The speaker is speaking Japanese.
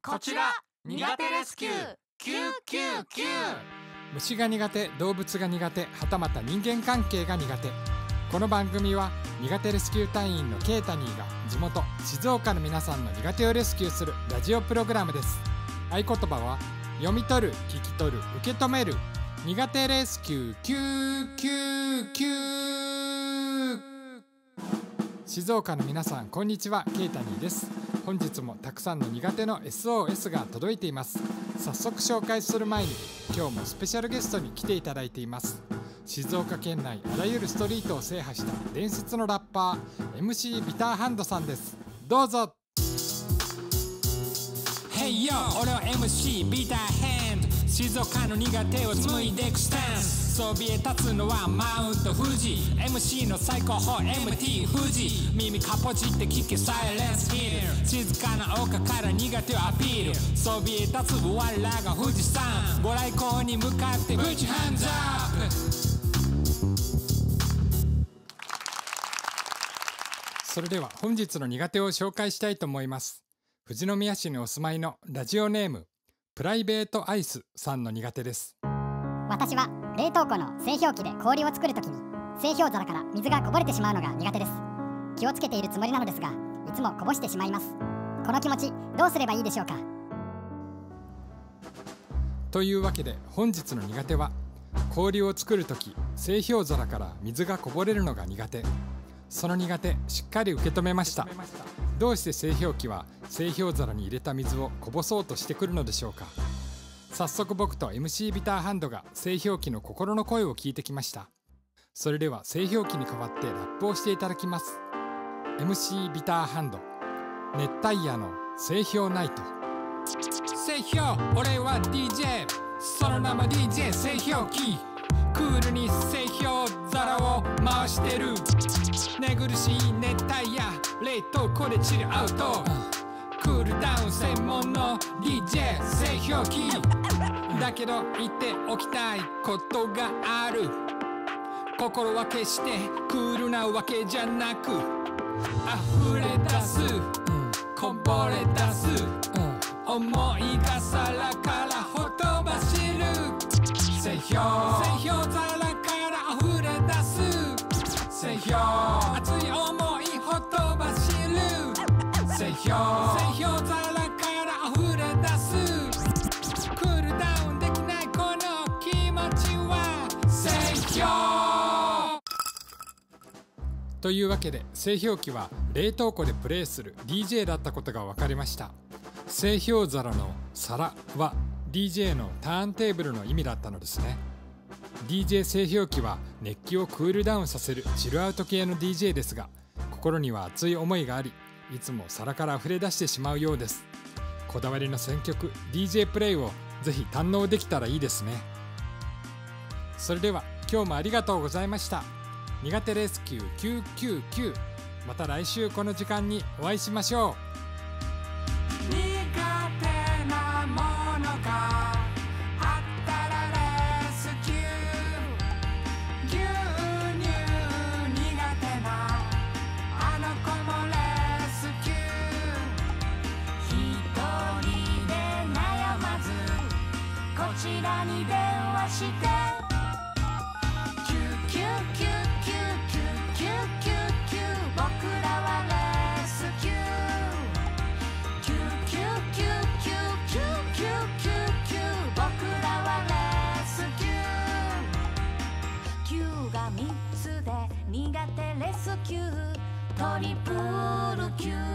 こちら苦手レスキュー999。 虫が苦手、動物が苦手、はたまた人間関係が苦手。この番組は苦手レスキュー隊員のケイタニーが地元静岡の皆さんの苦手をレスキューするラジオプログラムです。合言葉は読み取る、聞き取る、受け止める。苦手レスキュー999。静岡の皆さん、こんにちは。ケイタニーです。本日もたくさんの苦手の SOS が届いています。早速紹介する前に、今日もスペシャルゲストに来ていただいています。静岡県内あらゆるストリートを制覇した伝説のラッパー MC ビターハンドさんです。どうぞ。 Hey yo、 俺は MC ビターハンド。静岡の苦手を紡いでいくスタンス。そびえ立つのはマウント富士。 MC の最高峰 MT 富士。耳かぽちって聞けサイレンスヒル。静かな丘から苦手をアピール。そびえ立つ我らが富士山。ご来光に向かって Put your hands up。 それでは本日の苦手を紹介したいと思います。富士宮市にお住まいのラジオネームプライベートアイスさんの苦手です。 私は冷凍庫の製氷機で氷を作るときに製氷皿から水がこぼれてしまうのが苦手です。気をつけているつもりなのですが、いつもこぼしてしまいます。この気持ちどうすればいいでしょうか。 というわけで本日の苦手は、氷を作るとき製氷皿から水がこぼれるのが苦手。その苦手しっかり受け止めました。どうして製氷機は製氷皿に入れた水をこぼそうとしてくるのでしょうか。早速僕と MC ビターハンドが製氷機の心の声を聞いてきました。それでは製氷機に代わってラップをしていただきます。 MC ビターハンド、熱帯夜の製氷ナイト。 製氷、俺は DJ、 その名も DJ 製氷機。クールに製氷皿を回してる。寝苦しい熱帯夜、冷凍庫でチルアウト。クールダウン専門の DJ 製氷機。だけど言っておきたいことがある。心は決してクールなわけじゃなく、溢れ出す、こぼれ出す、思いが皿からほとばしる。製氷皿から溢れ出す。製氷、熱い思いほとばしる。製氷皿から溢れ出す。クールダウンできないこの気持ちは製氷。 というわけで製氷機は冷凍庫でプレイする DJ だったことが分かりました。製氷皿の皿は DJ のターンテーブルの意味だったのですね。 DJ 製氷機は熱気をクールダウンさせるチルアウト系の DJ ですが、心には熱い思いがあり、いつも皿から溢れ出してしまうようです。こだわりの選曲 DJ プレイをぜひ堪能できたらいいですね。それでは今日もありがとうございました。苦手レスキュー999。また来週この時間にお会いしましょう。 苦手なものがあったらレスキュー。牛乳苦手なあの子もレスキュー。一人で悩まずこちらに電話して僕らはレスキュー。僕らはレスキュー。9が3つで苦手レスキュー。トリプル9